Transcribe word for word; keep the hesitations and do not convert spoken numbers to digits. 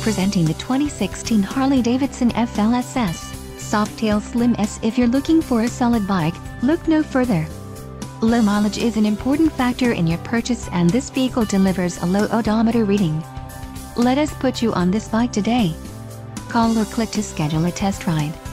Presenting the twenty sixteen Harley-Davidson F L S S Softail Slim S. If you're looking for a solid bike, look no further. Low mileage is an important factor in your purchase, and this vehicle delivers a low odometer reading. Let us put you on this bike today. Call or click to schedule a test ride.